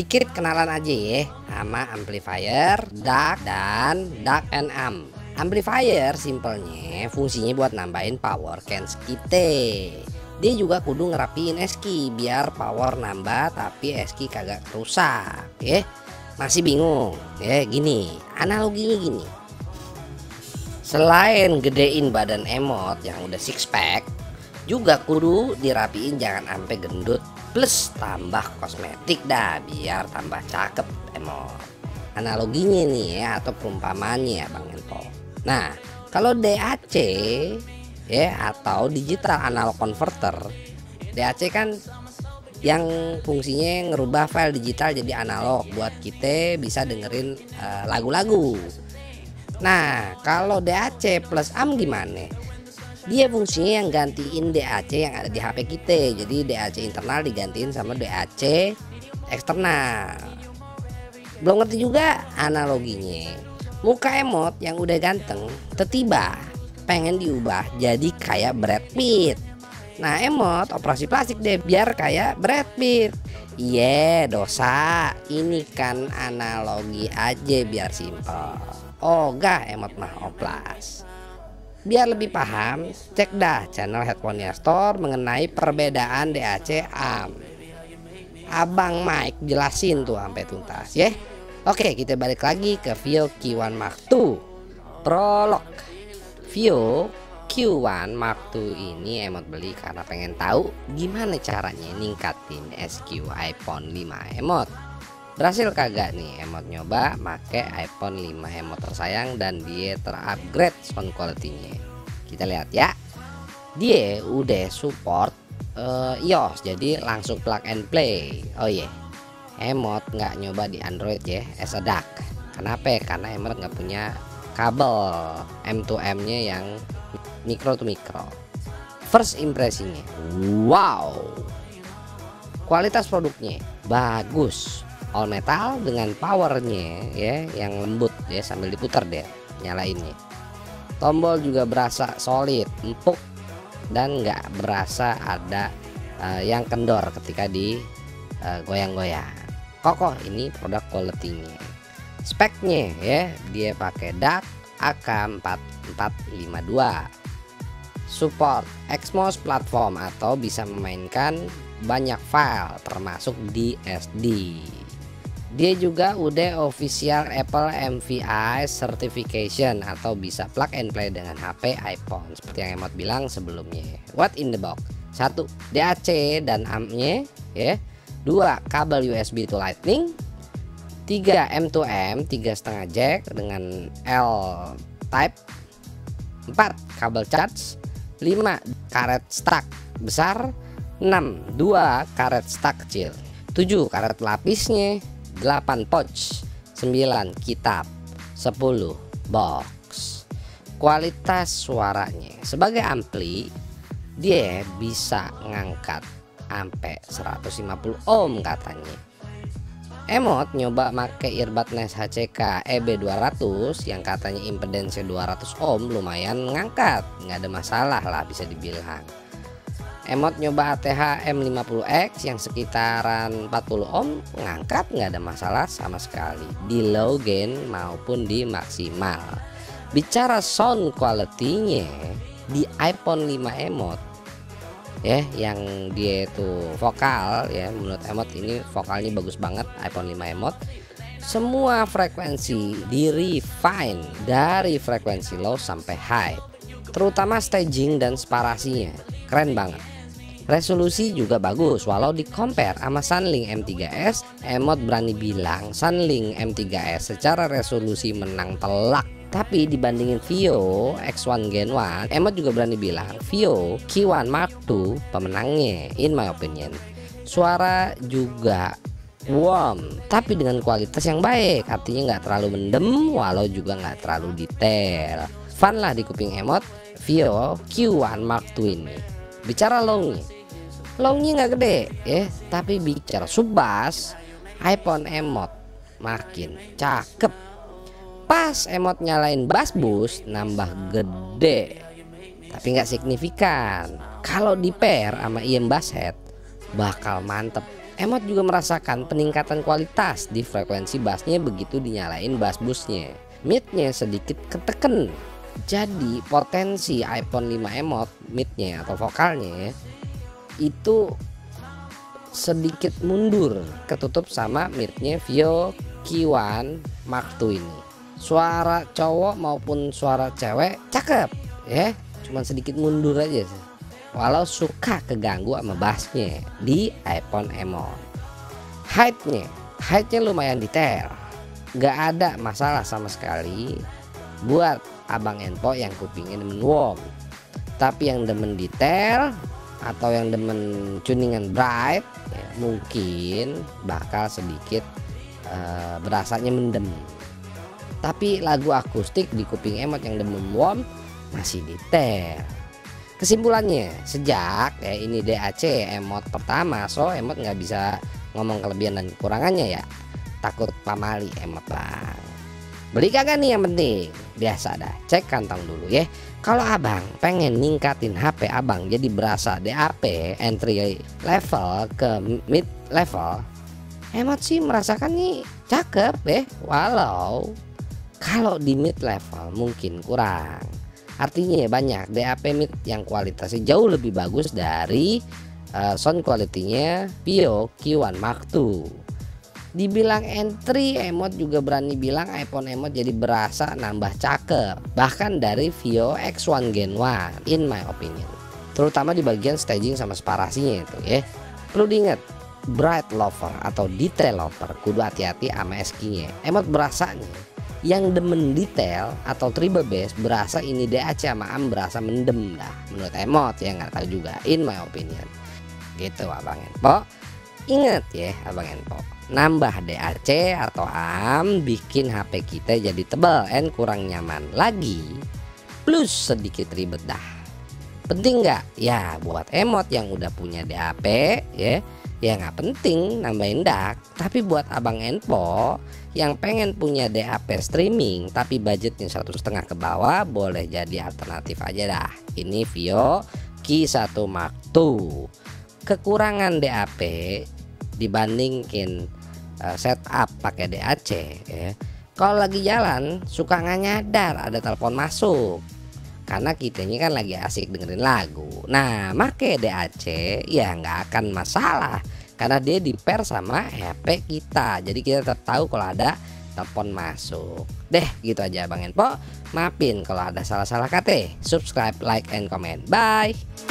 Sedikit kenalan aja ya sama amplifier, DAC, dan DAC and amp. Amplifier simpelnya fungsinya buat nambahin power cans kita. Dia juga kudu ngerapiin eski biar power nambah tapi eski kagak rusak ya. Masih bingung ya? Gini, analoginya gini. Selain gedein badan emot yang udah six pack, juga kudu dirapiin jangan sampai gendut, plus tambah kosmetik dah biar tambah cakep emot. Analoginya nih ya, atau perumpamannya ya Bang Ento. Nah, kalau DAC ya atau digital analog converter, DAC kan yang fungsinya ngerubah file digital jadi analog buat kita bisa dengerin lagu-lagu. Nah, kalau DAC plus amp gimana? Dia fungsinya yang gantiin DAC yang ada di HP kita. Jadi DAC internal digantiin sama DAC eksternal. Belum ngerti juga analoginya. Muka emot yang udah ganteng tiba-tiba pengen diubah jadi kayak Brad Pitt. Nah, emot operasi plastik deh biar kayak Brad Pitt. Iya, dosa. Ini kan analogi aja biar simpel. Oh gak, emot mah oplas. Biar lebih paham, cek dah channel Headphone Store mengenai perbedaan DAC amp. Abang Mike jelasin tuh sampai tuntas ya. Oke, kita balik lagi ke Vio Q1 Mark II. Prolog. Vio Q1 Mark II ini emot beli karena pengen tahu gimana caranya ningkatin SQ iPhone 5 emot. Berhasil kagak nih emot nyoba make iPhone 5 emot tersayang dan dia terupgrade sound quality-nya. Kita lihat ya. Dia udah support iOS jadi langsung plug and play. Oh iya. Emot nggak nyoba di Android ya as a DAC. Kenapa? Karena emot nggak punya kabel M2M-nya yang micro to micro. First impresinya, wow. Kualitas produknya bagus. All metal dengan powernya ya yang lembut ya, sambil diputar deh nyalainnya. Tombol juga berasa solid, empuk dan nggak berasa ada yang kendor ketika di goyang-goyang. Kokoh ini produk quality-nya. Speknya ya, dia pakai DAC AK4452. Support XMOS platform atau bisa memainkan banyak file termasuk DSD. Dia juga udah official Apple MVI certification atau bisa plug and play dengan HP iPhone seperti yang emot bilang sebelumnya. What in the box? 1. DAC dan ampnya ya. 2. Kabel USB to Lightning. 3. M2M 3,5 jack dengan L type. 4. Kabel charge. 5. Karet stuck besar. 6. 2 karet stuck kecil. 7. Karet lapisnya. 8 pouch. 9 kitab. 10 box. Kualitas suaranya sebagai ampli dia bisa ngangkat sampai 150 ohm katanya. Emot nyoba make earbud Nest HCK EB200 yang katanya impedance 200 ohm, lumayan ngangkat, nggak ada masalah lah bisa dibilang. Emot nyoba ATH M50X yang sekitaran 40 ohm, ngangkat nggak ada masalah sama sekali di low gain maupun di maksimal. Bicara sound quality-nya di iPhone 5 emot ya, yang dia itu vokal ya, menurut emot ini vokalnya bagus banget iPhone 5 emot. Semua frekuensi di refine dari frekuensi low sampai high, terutama staging dan sparasinya keren banget. Resolusi juga bagus, walau di compare sama Sunlink M3s, emot berani bilang Sunlink M3s secara resolusi menang telak. Tapi dibandingin Vio X1 Gen 1, emot juga berani bilang Vio Q1 Mark II pemenangnya in my opinion. Suara juga warm tapi dengan kualitas yang baik, artinya nggak terlalu mendem walau juga nggak terlalu detail. Fun lah di kuping emot Vio Q1 Mark II ini. Bicara low-nya nggak gede ya, tapi bicara subbass iPhone emot makin cakep. Pas emot nyalain bass boost nambah gede tapi nggak signifikan. Kalau di pair sama IM bass head bakal mantep Emot juga merasakan peningkatan kualitas di frekuensi bassnya begitu dinyalain bass boostnya. Midnya sedikit keteken. Jadi potensi iPhone 5 Emot midnya atau vokalnya itu sedikit mundur, ketutup sama midnya Vio Q1 Mark II ini. Suara cowok maupun suara cewek cakep ya, cuman sedikit mundur aja sih. Walau suka keganggu sama bassnya di iPhone Emot. Height-nya lumayan detail, gak ada masalah sama sekali buat abang Enpo yang kupingnya demen warm. Tapi yang demen detail atau yang demen tuningan bright ya, mungkin bakal sedikit berasanya mendem. Tapi lagu akustik di kuping Emot yang demen warm masih detail. Kesimpulannya, sejak ini DAC Emot pertama, so Emot nggak bisa ngomong kelebihan dan kekurangannya ya. Takut pamali Emot bang. Beli kagak nih yang penting. Biasa dah, cek kantong dulu ya. Kalau abang pengen ningkatin HP abang jadi berasa DAP entry level ke mid level, Emot sih merasakan nih cakep deh. Walau kalau di mid level mungkin kurang. Artinya banyak DAP mid yang kualitasnya jauh lebih bagus dari sound quality-nya Vio Q1 Mark II. Dibilang entry, Emot juga berani bilang iPhone Emot jadi berasa nambah cakep, bahkan dari Vio X1 Gen 1 in my opinion. Terutama di bagian staging sama separasinya itu ya. Perlu diingat, bright lover atau detail lover kudu hati-hati sama SQ-nya. Emot berasa nih, yang demen detail atau treble bass berasa ini DAC sama Am berasa mendem dah. Menurut Emot ya, nggak tahu juga, in my opinion. Gitu abang Enpo. Ingat ya abang Enpo, nambah DAC atau Am bikin HP kita jadi tebal and kurang nyaman lagi, plus sedikit ribet dah. Penting nggak? Ya buat Emot yang udah punya DAP ya nggak penting nambahin DAC. Tapi buat abang Enpo yang pengen punya DAP streaming tapi budgetnya 1,5 ke bawah, boleh jadi alternatif aja dah. Ini Vio Q1 Mark II. Kekurangan DAP dibandingin setup pakai DAC ya. Kalau lagi jalan suka nggak nyadar ada telepon masuk karena kitanya kan lagi asik dengerin lagu. Nah, make DAC ya nggak akan masalah karena dia di pair sama HP kita. Jadi kita tetap tahu kalau ada telepon masuk. Deh, gitu aja Bang Enpo. Maafin kalau ada salah-salah kata. Subscribe, like, and comment. Bye.